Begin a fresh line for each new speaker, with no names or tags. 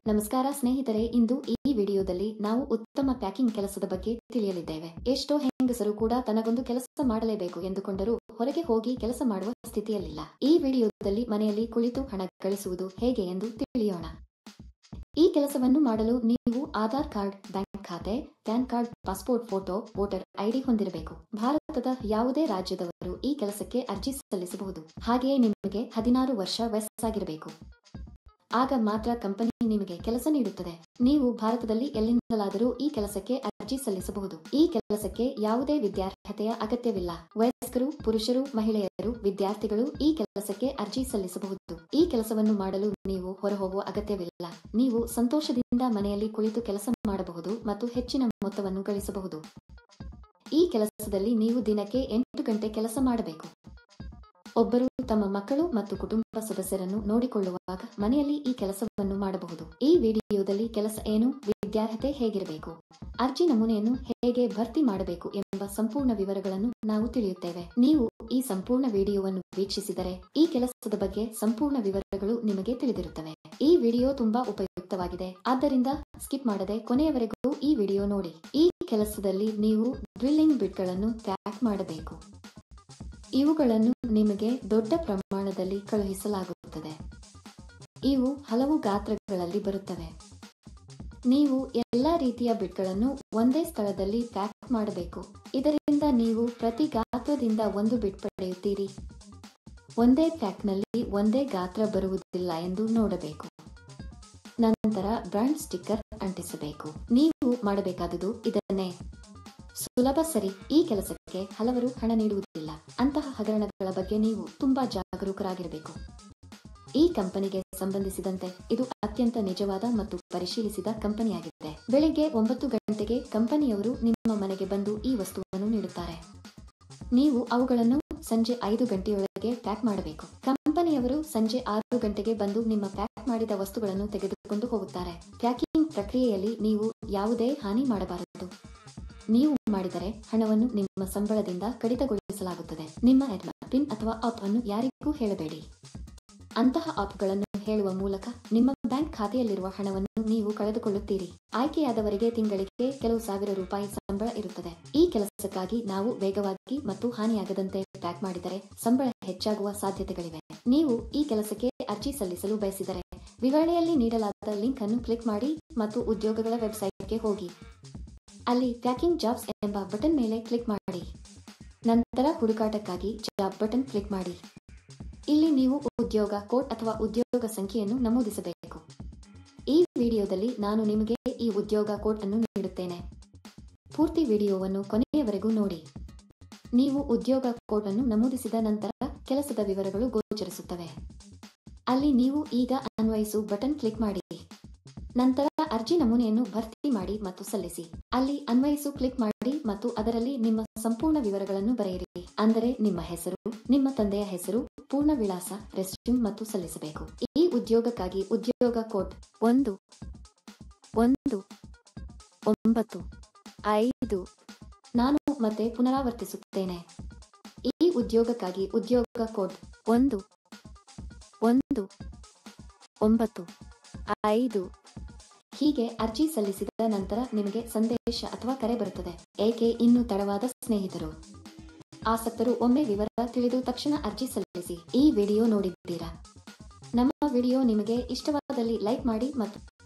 ನಮಸ್ಕಾರ ಸ್ನೇಹಿತರೆ, ಇಂದು ಈ ವಿಡಿಯೋದಲ್ಲಿ ನಾವು ಉತ್ತಮ ಪ್ಯಾಕಿಂಗ್ ಕೆಲಸದ ಬಗ್ಗೆ ತಿಳಿಯಲಿದ್ದೇವೆ. ಎಷ್ಟೋ ಹೆಂಗಸರು ಕೂಡ ತನಗೊಂದು ಕೆಲಸ ಮಾಡಲೇಬೇಕು ಎಂದುಕೊಂಡರೂ ಹೊರಗೆ ಹೋಗಿ ಕೆಲಸ ಮಾಡುವ ಸ್ಥಿತಿಯಲ್ಲಿಲ್ಲ. ಈ ವಿಡಿಯೋದಲ್ಲಿ ಮನೆಯಲ್ಲಿ ಕುಳಿತು ಹಣ ಗಳಿಸುವುದು ಹೇಗೆ ಎಂದು ತಿಳಿಯೋಣ. ಈ ಕೆಲಸವನ್ನು ಮಾಡಲು ನೀವು ಆಧಾರ್ ಕಾರ್ಡ್, ಬ್ಯಾಂಕ್ ಖಾತೆ, PAN card, passport photo, voter ID ಹೊಂದಿರಬೇಕು. ಭಾರತದ ಯಾವುದೇ ರಾಜ್ಯದವರು ಈ ಕೆಲಸಕ್ಕೆ ಅರ್ಜಿ ಸಲ್ಲಿಸಬಹುದು. ಹಾಗೆಯೇ ನಿಮಗೆ 16 ವರ್ಷ ವಯಸ್ಸಾಗಿರಬೇಕು. ಆಗ ಮಾತ್ರ ಕಂಪನಿ ನಿಮಗೆ ಕೆಲಸ ನೀಡುತ್ತದೆ. ನೀವು ಭಾರತದಲ್ಲಿ ಎಲ್ಲಿಂದಲಾದರೂ ಈ ಕೆಲಸಕ್ಕೆ ಅರ್ಜಿ ಸಲ್ಲಿಸಬಹುದು. ಈ ಕೆಲಸಕ್ಕೆ ಯಾವುದೇ ವಿದ್ಯಾರ್ಹತೆಯ ಅಗತ್ಯವಿಲ್ಲ. ವಯಸ್ಕರು, ಪುರುಷರು, ಮಹಿಳೆಯರು, ವಿದ್ಯಾರ್ಥಿಗಳು ಈ ಕೆಲಸಕ್ಕೆ ಅರ್ಜಿ ಸಲ್ಲಿಸಬಹುದು. ಈ ಕೆಲಸವನ್ನು ಮಾಡಲು ನೀವು ಹೊರಹೋಗುವ ಅಗತ್ಯವಿಲ್ಲ. ನೀವು ಸಂತೋಷದಿಂದ ಮನೆಯಲ್ಲಿ ಕುಳಿತು ಕೆಲಸ ಮಾಡಬಹುದು ಮತ್ತು ಹೆಚ್ಚಿನ ಮೊತ್ತವನ್ನು ಗಳಿಸಬಹುದು. ಈ ಕೆಲಸದಲ್ಲಿ ನೀವು ದಿನಕ್ಕೆ 8 ಗಂಟೆ ಕೆಲಸ ಮಾಡಬೇಕು. ಒಬ್ಬರು ತಮ್ಮ ಮಕ್ಕಳು ಮತ್ತು ಕುಟುಂಬ ಸದಸ್ಯರನ್ನು ನೋಡಿಕೊಳ್ಳುವಾಗ ಮನೆಯಲ್ಲಿ ಈ ಕೆಲಸವನ್ನು ಮಾಡಬಹುದು. ಈ ವಿಡಿಯೋದಲ್ಲಿ ಕೆಲಸ ಏನು, ವಿದ್ಯಾರ್ಹತೆ ಹೇಗಿರಬೇಕು, ಅರ್ಜಿ ನಮೂನೆಯನ್ನು ಹೇಗೆ ಭರ್ತಿ ಮಾಡಬೇಕು ಎಂಬ ಸಂಪೂರ್ಣ ವಿವರಗಳನ್ನು ನಾವು ತಿಳಿಯುತ್ತೇವೆ. ನೀವು ಈ ಸಂಪೂರ್ಣ ವಿಡಿಯೋವನ್ನು ವೀಕ್ಷಿಸಿದರೆ ಈ ಕೆಲಸದ ಬಗ್ಗೆ ಸಂಪೂರ್ಣ ವಿವರಗಳು ನಿಮಗೆ ತಿಳಿದಿರುತ್ತವೆ. ಈ ವಿಡಿಯೋ ತುಂಬಾ ಉಪಯುಕ್ತವಾಗಿದೆ, ಆದ್ದರಿಂದ ಸ್ಕಿಪ್ ಮಾಡದೆ ಕೊನೆಯವರೆಗೂ ಈ ವಿಡಿಯೋ ನೋಡಿ. ಈ ಕೆಲಸದಲ್ಲಿ ನೀವು ಡ್ರಿಲ್ಲಿಂಗ್ ಬಿಟ್ಗಳನ್ನು ಪ್ಯಾಕ್ ಮಾಡಬೇಕು. ಇವುಗಳನ್ನು ನಿಮಗೆ ದೊಡ್ಡ ಪ್ರಮಾಣದಲ್ಲಿ ಕಳುಹಿಸಲಾಗುತ್ತದೆ. ಇವು ಹಲವು ಗಾತ್ರಗಳಲ್ಲಿ ಬರುತ್ತವೆ. ನೀವು ಎಲ್ಲಾ ರೀತಿಯ ಬಿಟ್ಗಳನ್ನು ಒಂದೇ ಸ್ಥಳದಲ್ಲಿ ಪ್ಯಾಕ್ ಮಾಡಬೇಕು. ಇದರಿಂದ ನೀವು ಪ್ರತಿ ಗಾತ್ರದಿಂದ ಒಂದು ಬಿಟ್ ಪಡೆಯುತ್ತೀರಿ. ಒಂದೇ ಪ್ಯಾಕ್ನಲ್ಲಿ ಒಂದೇ ಗಾತ್ರ ಬರುವುದಿಲ್ಲ ಎಂದು ನೋಡಬೇಕು. ನಂತರ ಬ್ರಾಂಡ್ ಸ್ಟಿಕ್ಕರ್ ಅಂಟಿಸಬೇಕು. ನೀವು ಮಾಡಬೇಕಾದುದು ಇದನ್ನೇ. ಸುಲಭ, ಸರಿ. ಈ ಕೆಲಸಕ್ಕೆ ಹಲವರು ಹಣ ನೀಡುವುದಿಲ್ಲ. ಅಂತಹ ಹಗರಣಗಳ ಬಗ್ಗೆ ನೀವು ತುಂಬಾ ಜಾಗರೂಕರಾಗಿರಬೇಕು. ಈ ಕಂಪನಿಗೆ ಸಂಬಂಧಿಸಿದಂತೆ ಇದು ಅತ್ಯಂತ ನಿಜವಾದ ಮತ್ತು ಪರಿಶೀಲಿಸಿದ ಕಂಪನಿಯಾಗಿದೆ. ಬೆಳಿಗ್ಗೆ 9 ಗಂಟೆಗೆ ಕಂಪನಿಯವರು ನಿಮ್ಮ ಮನೆಗೆ ಬಂದು ಈ ವಸ್ತುವನ್ನು ನೀಡುತ್ತಾರೆ. ನೀವು ಅವುಗಳನ್ನು ಸಂಜೆ 5 ಗಂಟೆಯೊಳಗೆ ಪ್ಯಾಕ್ ಮಾಡಬೇಕು. ಕಂಪನಿಯವರು ಸಂಜೆ 6 ಗಂಟೆಗೆ ಬಂದು ನಿಮ್ಮ ಪ್ಯಾಕ್ ಮಾಡಿದ ವಸ್ತುಗಳನ್ನು ತೆಗೆದುಕೊಂಡು ಹೋಗುತ್ತಾರೆ. ಪ್ಯಾಕಿಂಗ್ ಪ್ರಕ್ರಿಯೆಯಲ್ಲಿ ನೀವು ಯಾವುದೇ ಹಾನಿ ಮಾಡಬಾರದು. ನೀವು ಮಾಡಿದರೆ ಹಣವನ್ನು ನಿಮ್ಮ ಸಂಬಳದಿಂದ ಕಡಿತಗೊಳಿಸಲಾಗುತ್ತದೆ. ನಿಮ್ಮ ಪಿನ್ ಅಥವಾ ಆಪ್ ಅನ್ನು ಯಾರಿಗೂ ಹೇಳಬೇಡಿ. ಅಂತಹ ಆಪ್ಗಳನ್ನು ಹೇಳುವ ಮೂಲಕ ನಿಮ್ಮ ಬ್ಯಾಂಕ್ ಖಾತೆಯಲ್ಲಿರುವ ಹಣವನ್ನು ನೀವು ಕಳೆದುಕೊಳ್ಳುತ್ತೀರಿ. ಆಯ್ಕೆಯಾದವರಿಗೆ ತಿಂಗಳಿಗೆ ಕೆಲವು ಸಾವಿರ ರೂಪಾಯಿ ಸಂಬಳ ಇರುತ್ತದೆ. ಈ ಕೆಲಸಕ್ಕಾಗಿ ನಾವು ವೇಗವಾಗಿ ಮತ್ತು ಹಾನಿಯಾಗದಂತೆ ಪ್ಯಾಕ್ ಮಾಡಿದರೆ ಸಂಬಳ ಹೆಚ್ಚಾಗುವ ಸಾಧ್ಯತೆಗಳಿವೆ. ನೀವು ಈ ಕೆಲಸಕ್ಕೆ ಅರ್ಜಿ ಸಲ್ಲಿಸಲು ಬಯಸಿದರೆ ವಿವರಣೆಯಲ್ಲಿ ನೀಡಲಾದ ಲಿಂಕ್ ಅನ್ನು ಕ್ಲಿಕ್ ಮಾಡಿ ಮತ್ತು ಉದ್ಯೋಗಗಳ ವೆಬ್ಸೈಟ್ಗೆ ಹೋಗಿ. ಅಲ್ಲಿ ಪ್ಯಾಕಿಂಗ್ ಜಾಬ್ಸ್ ಎಂಬ ಬಟನ್ ಮೇಲೆ ಕ್ಲಿಕ್ ಮಾಡಿ. ನಂತರ ಹುಡುಕಾಟಕ್ಕಾಗಿ ಜಾಬ್ ಬಟನ್ ಕ್ಲಿಕ್ ಮಾಡಿ. ಇಲ್ಲಿ ನೀವು ಉದ್ಯೋಗ ಕೋಡ್ ಅಥವಾ ಉದ್ಯೋಗ ಸಂಖ್ಯೆಯನ್ನು ನಮೂದಿಸಬೇಕು. ಈ ವಿಡಿಯೋದಲ್ಲಿ ನಾನು ನಿಮಗೆ ಈ ಉದ್ಯೋಗ ಕೋಡ್ ಅನ್ನು ನೀಡುತ್ತೇನೆ. ಪೂರ್ತಿ ವಿಡಿಯೋವನ್ನು ಕೊನೆಯವರೆಗೂ ನೋಡಿ. ನೀವು ಉದ್ಯೋಗ ಕೋಡ್ ಅನ್ನು ನಮೂದಿಸಿದ ನಂತರ ಕೆಲಸದ ವಿವರಗಳು ಗೋಚರಿಸುತ್ತವೆ. ಅಲ್ಲಿ ನೀವು ಈಗ ಅನ್ವಯಿಸು ಬಟನ್ ಕ್ಲಿಕ್ ಮಾಡಿ. ನಂತರ ಅರ್ಜಿ ನಮೂನೆಯನ್ನು ಭರ್ತಿ ಮಾಡಿ ಮತ್ತು ಸಲ್ಲಿಸಿ. ಅಲ್ಲಿ ಅನ್ವಯಿಸು ಕ್ಲಿಕ್ ಮಾಡಿ ಮತ್ತು ಅದರಲ್ಲಿ ನಿಮ್ಮ ಸಂಪೂರ್ಣ ವಿವರಗಳನ್ನು ಬರೆಯಿರಿ. ಅಂದರೆ ನಿಮ್ಮ ಹೆಸರು, ನಿಮ್ಮ ತಂದೆಯ ಹೆಸರು, ಪೂರ್ಣ ವಿಳಾಸ, ರೆಸ್ಯೂಮ್ ಮತ್ತು ಸಲ್ಲಿಸಬೇಕು. ಈ ಉದ್ಯೋಗಕ್ಕಾಗಿ ಉದ್ಯೋಗ ಕೋಡ್ 11955. ನಾನು ಮತ್ತೆ ಪುನರಾವರ್ತಿಸುತ್ತೇನೆ. ಈ ಉದ್ಯೋಗಕ್ಕಾಗಿ ಉದ್ಯೋಗ ಕೋಡ್ 11955. ಹೀಗೆ ಅರ್ಜಿ ಸಲ್ಲಿಸಿದ ನಂತರ ನಿಮಗೆ ಸಂದೇಶ ಅಥವಾ ಕರೆ ಬರುತ್ತದೆ. ಏಕೆ ಇನ್ನೂ ತಡವಾದ ಸ್ನೇಹಿತರು? ಆಸಕ್ತರು ಒಮ್ಮೆ ವಿವರ ತಿಳಿದು ತಕ್ಷಣ ಅರ್ಜಿ ಸಲ್ಲಿಸಿ. ಈ ವಿಡಿಯೋ ನೋಡಿದ್ದೀರಾ? ನಮ್ಮ ವಿಡಿಯೋ ನಿಮಗೆ ಇಷ್ಟವಾದಲ್ಲಿ ಲೈಕ್ ಮಾಡಿ ಮತ್ತು